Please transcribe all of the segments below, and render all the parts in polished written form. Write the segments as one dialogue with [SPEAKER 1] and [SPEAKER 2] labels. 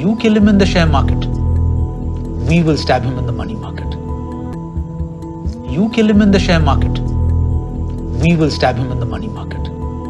[SPEAKER 1] You kill him in the share market, we will stab him in the money market. You kill him in the share market, we will stab him in the money market.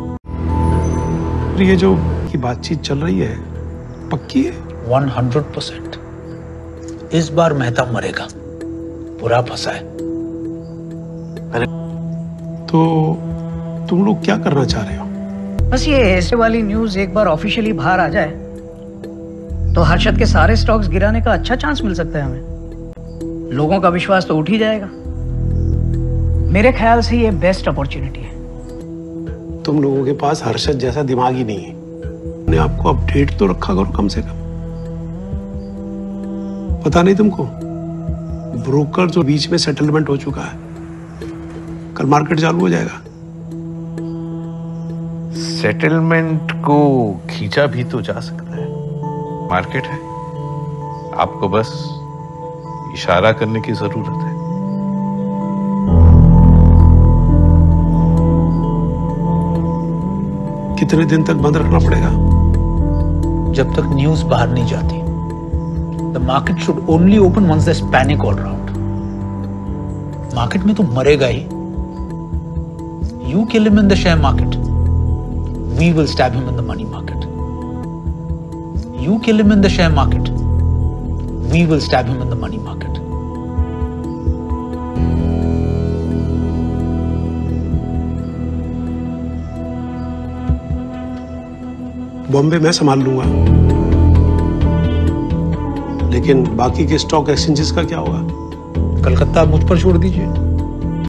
[SPEAKER 2] ये जो की बातचीत चल रही है पक्की है?
[SPEAKER 1] 100%। इस बार मेहता मरेगा, पूरा फंसा है।
[SPEAKER 2] अरे तो तुम लोग क्या करना चाह रहे हो?
[SPEAKER 3] बस ये ऐसे वाली न्यूज एक बार ऑफिशियली बाहर आ जाए तो हर्षद के सारे स्टॉक्स गिराने का अच्छा चांस मिल सकता है हमें। लोगों का विश्वास तो उठ ही जाएगा। मेरे ख्याल से ये बेस्ट अपॉर्चुनिटी है।
[SPEAKER 2] तुम लोगों के पास हर्षद जैसा दिमाग ही नहीं है। ने आपको अपडेट तो रखा करो कम से कम। पता नहीं तुमको, ब्रोकर जो बीच में सेटलमेंट हो चुका है, कल मार्केट चालू हो जाएगा।
[SPEAKER 4] सेटलमेंट को खींचा भी तो जा सकता है, मार्केट है। आपको बस इशारा करने की जरूरत है।
[SPEAKER 2] कितने दिन तक बंद रखना पड़ेगा?
[SPEAKER 1] जब तक न्यूज बाहर नहीं जाती। The market should only open once there's panic all around. Market में तो मरेगा ही। You kill him in the share market, we will stab him in the money market. You kill him in the share market, we will stab him in the money market.
[SPEAKER 2] Bombay मैं संभाल लूंगा, लेकिन बाकी के stock exchanges का क्या होगा?
[SPEAKER 1] कलकत्ता मुझ पर छोड़ दीजिए।